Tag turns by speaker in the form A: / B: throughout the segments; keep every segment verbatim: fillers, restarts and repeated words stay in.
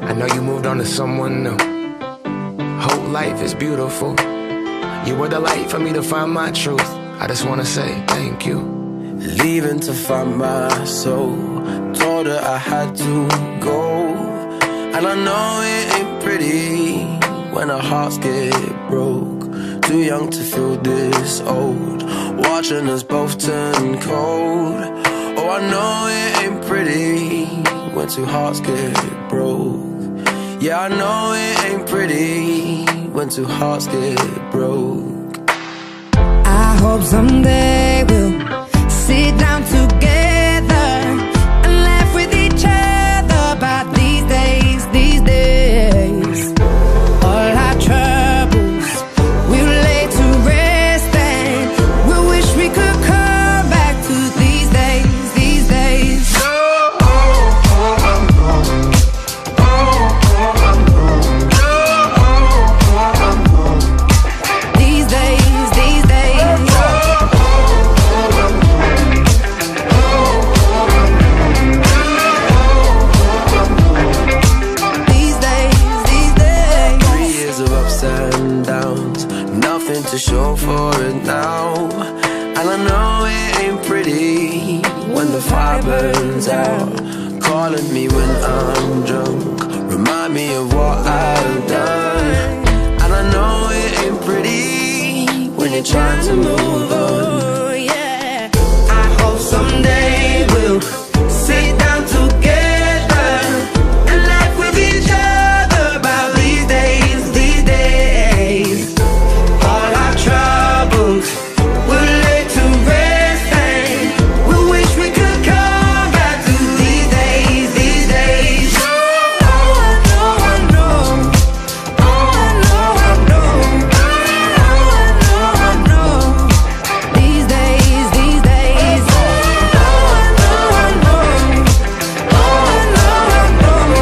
A: I know you moved on to someone new. Whole life is beautiful. You were the light for me to find my truth. I just wanna say thank you.
B: Leaving to find my soul. Told her I had to go. And I know it ain't pretty when our hearts get broke. Too young to feel this old, watching us both turn cold. Oh, I know it ain't pretty when two hearts get broke. Yeah, I know it ain't pretty when two hearts get broke.
C: I hope someday we'll sit down together and laugh with each other about these days, these days. All our troubles we'll lay to rest, and we wish we could come back to these days, these days. These days, these days. These days, these days.
B: Three years of ups and downs, nothing to show for it now. And I know it ain't pretty when the fire burns out. Calling me when I'm drunk, remind me of what I've done. And I know it ain't pretty when you're trying to move on.
C: Oh, yeah. I hope someday we'll sit down together and laugh with each other about these days, these days. All our troubles we'll lay to rest, and we wish we could come back to these days, these days. Oh, I know, I know. Oh, I know, I know. Oh, I know, I know. These days, these days. Oh, I know, I know. Oh, I know, I know.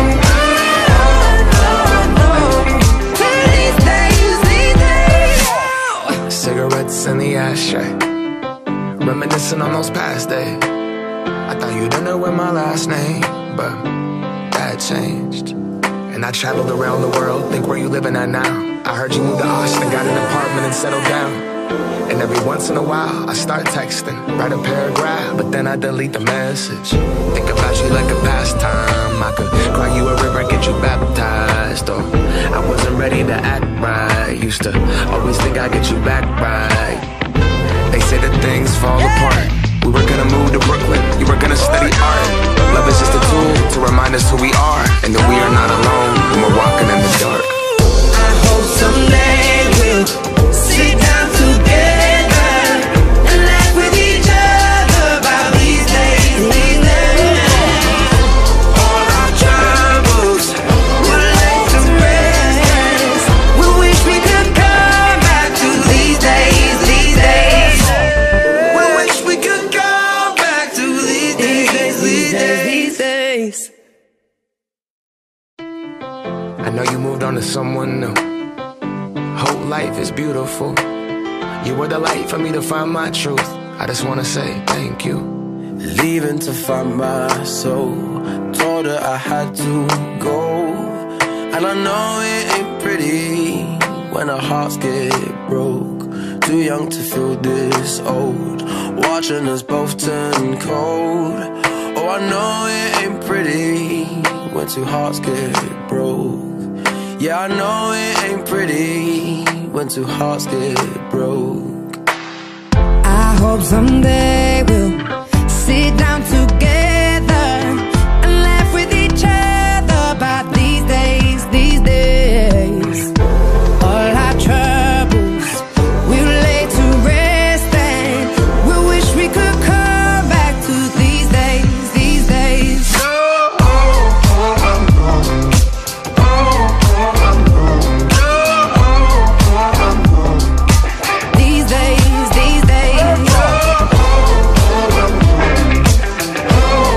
C: Oh, I know, I know. These days, these days.
A: Cigarettes in the ashtray, reminiscing on those past days. I thought you didn't know my last name, but that changed. And I traveled around the world, think where you living at now. I heard you moved to Austin, got an apartment and settled down. And every once in a while, I start texting, write a paragraph, but then I delete the message. Think about you like a pastime. I could cry you a river, get you baptized. Or I wasn't ready to act right. Used to always think I'd get you back right. They say that things fall apart. We were gonna move to Brooklyn, you were gonna study art. Love is just a tool to remind us who we are, and that we are not alone when we're walking in the dark.
C: I hope someday we'll sit down together and laugh with each other about these days, these days. All our troubles we'll lay to rest. We wish we could come back to these days, these days.
B: We wish we could come back to these days, these days.
C: These days.
A: I know you moved on to someone new. Whole life is beautiful. You were the light for me to find my truth. I just wanna say thank you.
B: Leaving to find my soul. Told her I had to go. And I know it ain't pretty when our hearts get broke. Too young to feel this old, watching us both turn cold. Oh, I know it ain't pretty when two hearts get broke. Yeah, I know it ain't pretty when two hearts get broke.
C: I hope someday we'll sit down together and laugh with each other about these days, these days. All our troubles we'll lay to rest, and we wish we could come back to these days, these days. These days, these days.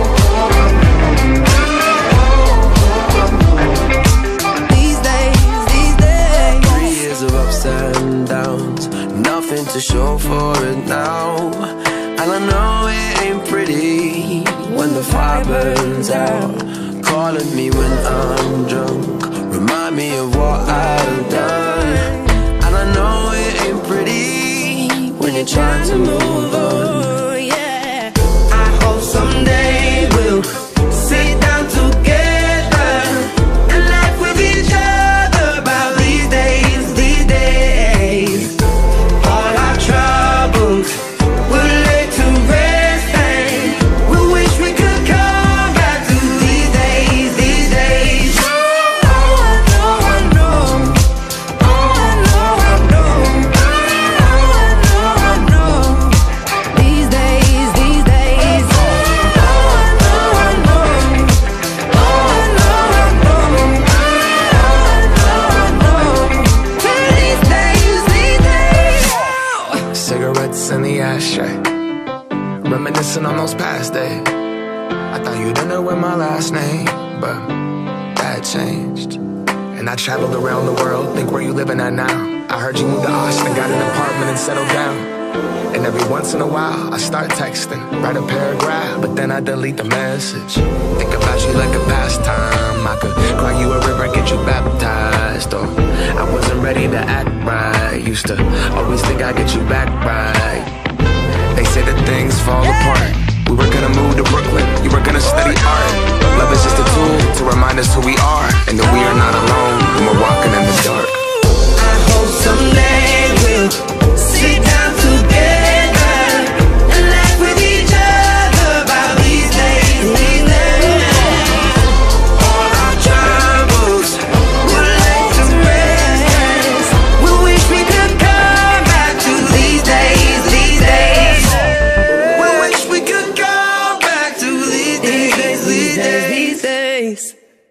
B: me when I'm drunk, remind me of what I've done. And I know it ain't pretty when you're trying to move on.
C: Yeah, I hope someday we'll sit down together and laugh with each other about these days, these days. All our troubles we'll lay to rest, and we wish we could come back to these days, these days. Oh, I know, I know. Oh, I know, I know. Oh, I know, I know. These days, these days. Oh, I know, I know. Oh, I know, I know. Oh, I know, I know. These days, these days.
A: Cigarettes in the ashtray, reminiscing on those past days. I thought you didn't know my last name, but that changed. And I traveled around the world, think where you living at now. I heard you moved to Austin, got an apartment and settled down. And every once in a while, I start texting, write a paragraph, but then I delete the message. Think about you like a pastime. I could cry you a river, get you baptized. Or I wasn't ready to act right. Used to always think I'd get you back right. They say that things fall apart. We were gonna move to Brooklyn, you were gonna study art. Love is just a tool to remind us who we are, and that we are not alone when we're walking in the dark.
C: I hope someday we'll sit down together and laugh with each other about these days, these days. All our troubles we'll lay to rest. We wish we could come back to these days, these days. We wish we could come back to these days, these days, these days.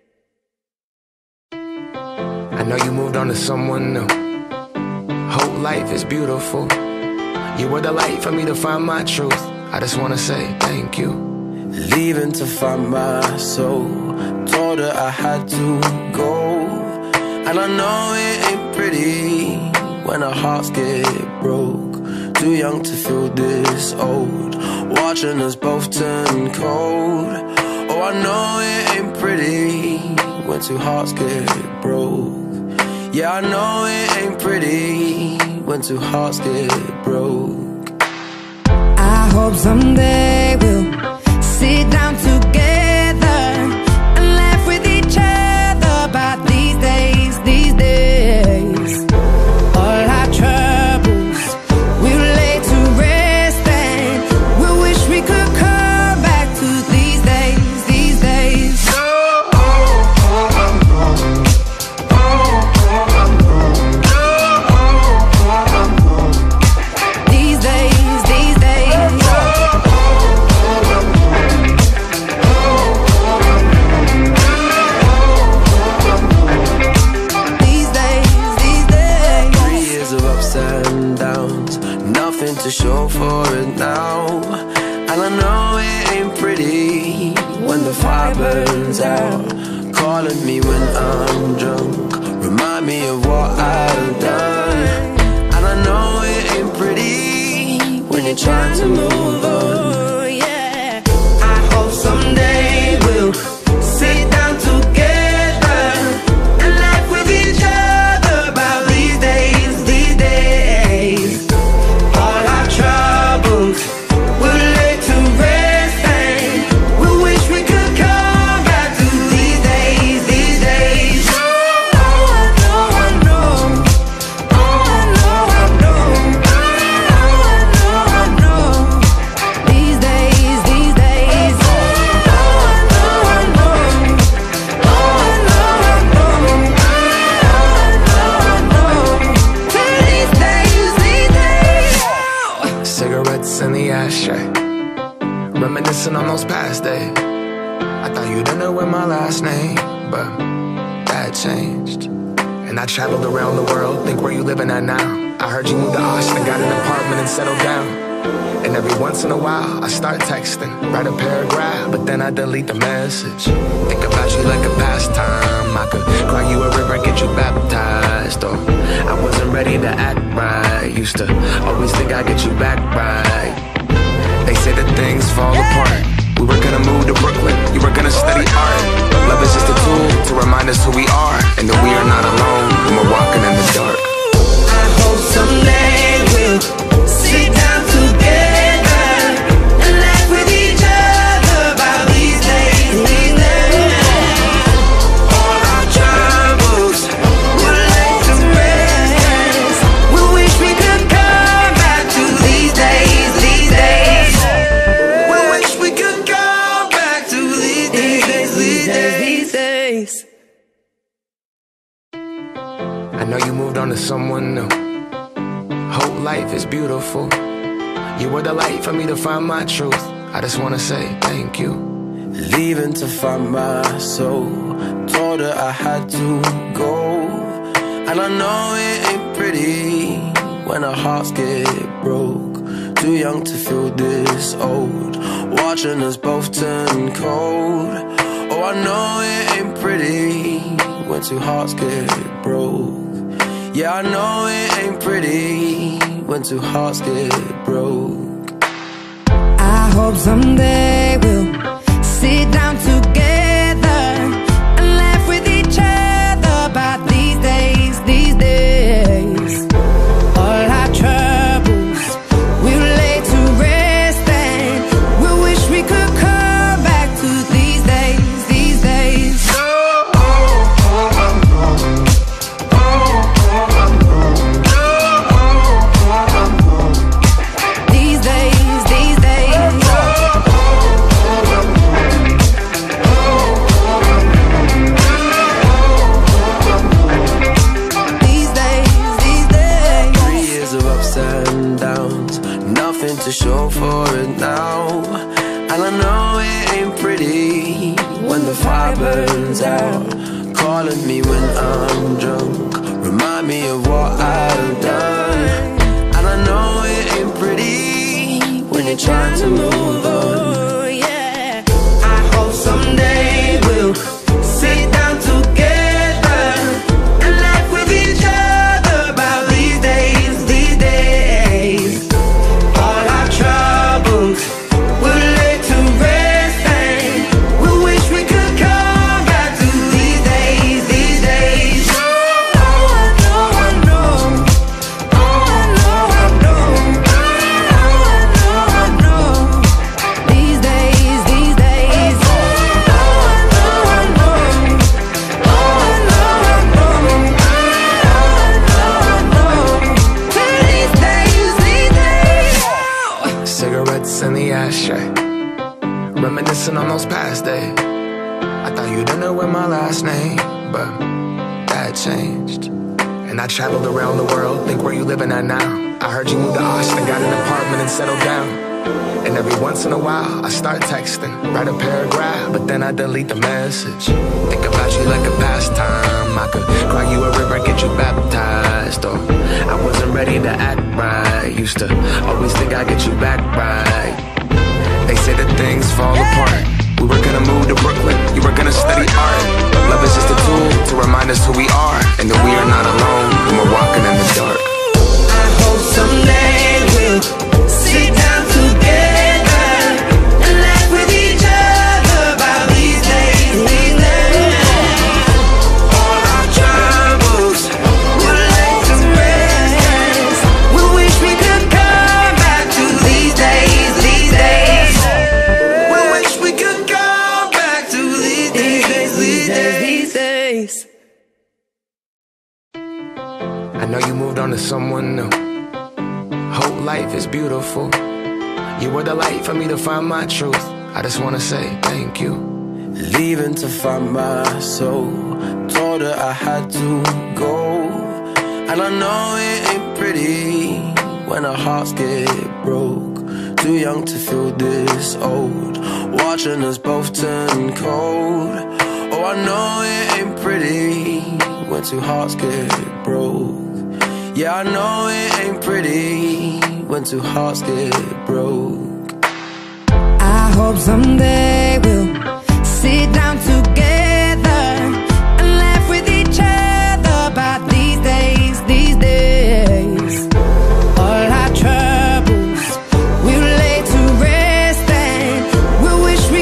A: I know you moved on to someone new. Hope life is beautiful. You were the light for me to find my truth. I just wanna say thank you.
B: Leaving to find my soul, told her I had to go. And I know it ain't pretty when our hearts get broke. Too young to feel this old, watching us both turn cold. Oh, I know it ain't pretty when two hearts get broke. Yeah, I know it ain't pretty when two hearts get broke.
C: I hope someday we'll sit down together and laugh with each other about these days, these days. All our troubles we'll lay to rest, and we wish we could come back to these days, these days. These days, these days. These days, these days.
B: Three years of ups and downs, nothing to show for it now. And I know it ain't pretty when the fire burns out. Calling me when I'm drunk, remind me of what I've done. And I know it ain't pretty when you're trying to move on.
C: Yeah, I hope someday we'll sit down together and laugh with each other about these days, these days. All our troubles we'll lay to rest, and we wish we could come back to these days, these days. Oh, I know, I know. Oh, I know, I know. Oh, I know, I know. These days, these days. Oh, I know, I know. Oh, I know, I know. Oh, I know, I know. These days, these days.
A: Cigarettes in the ashtray, reminiscing on those past days. I thought you didn't know my last name, but that changed. And I traveled around the world, think where you living at now. I heard you moved to Austin, got an apartment and settled down. And every once in a while, I start texting, write a paragraph, but then I delete the message. Think about you like a pastime. I could cry you a river, get you baptized. Or I wasn't ready to act right. Used to always think I'd get you back right. They say that things fall apart. We were gonna move to Brooklyn, you were gonna study art. Love is just a tool to remind us who we are, and that we are not alone when we're walking in the dark.
C: I hope someday we'll sit down together and laugh with each other about these days, these days. All our troubles we'll lay to rest. We wish we could come back to these days, these days. We wish we could come back to these days, these days, these days.
A: I know you moved on to someone new. Hope life is beautiful. You were the light for me to find my truth. I just wanna say thank you.
B: Leaving to find my soul. Told her I had to go. And I know it ain't pretty when our hearts get broke. Too young to feel this old, watching us both turn cold. Oh, I know it ain't pretty when two hearts get broke. Yeah, I know it ain't pretty when two hearts get broke.
C: I hope someday we'll sit down together and laugh with each other about these days, these days. All our troubles we'll lay to rest, and we wish we could come back to these days, these days. These days, these days. These days, these days.
B: Three years of ups and downs, nothing to show for it now. And I know it ain't pretty when the fire burns out. Calling me when I'm drunk, remind me of what I've done. And I know it ain't pretty when you're trying to move on.
C: Oh, yeah. I hope someday we'll sit down together and laugh with each other about these days, these days. All our troubles we'll lay to rest, and we wish we could come back to these days, these days. Oh, I know, I know. Oh, I know, I know. Oh, I know, I know. These days, these days. Oh, I know, I know. Oh, I know, I know. Oh, I know, I know. These days, these days.
A: Cigarettes in the ashtray, reminiscing on those past days. I thought you didn't know my last name, but that changed. And I traveled around the world, think where you living at now. I heard you moved to Austin, got an apartment and settled down. And every once in a while, I start texting, write a paragraph, but then I delete the message. Think about you like a pastime. I could cry you a river, get you baptized. Or I wasn't ready to act right. Used to always think I'd get you back right. They say that things fall apart. We were gonna move to Brooklyn, you were gonna study art. Love is just a tool to remind us who we are, and that we are not alone when we're walking in the dark.
C: I hope someday we'll sit down together and laugh with each other about these days, these days. All our troubles we'll lay to rest. We wish we could come back to these days, these days. We wish we could come back to these days, these days, these days.
A: I know you moved on to someone new. Hope life is beautiful. You were the light for me to find my truth. I just wanna say thank you.
B: Leaving to find my soul. Told her I had to go. And I know it ain't pretty when our hearts get broke. Too young to feel this old, watching us both turn cold. Oh, I know it ain't pretty when two hearts get broke. Yeah, I know it ain't pretty when two hearts get broke.
C: I hope someday we'll sit down together and laugh with each other about these days, these days. All our troubles we'll lay to rest, and we wish we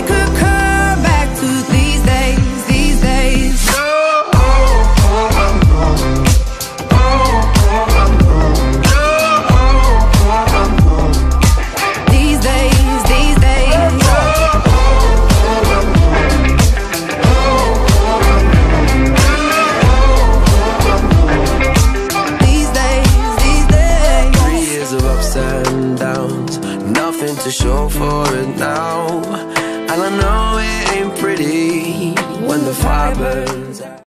B: nothing to show for it now. And I know it ain't pretty when the fire burns out.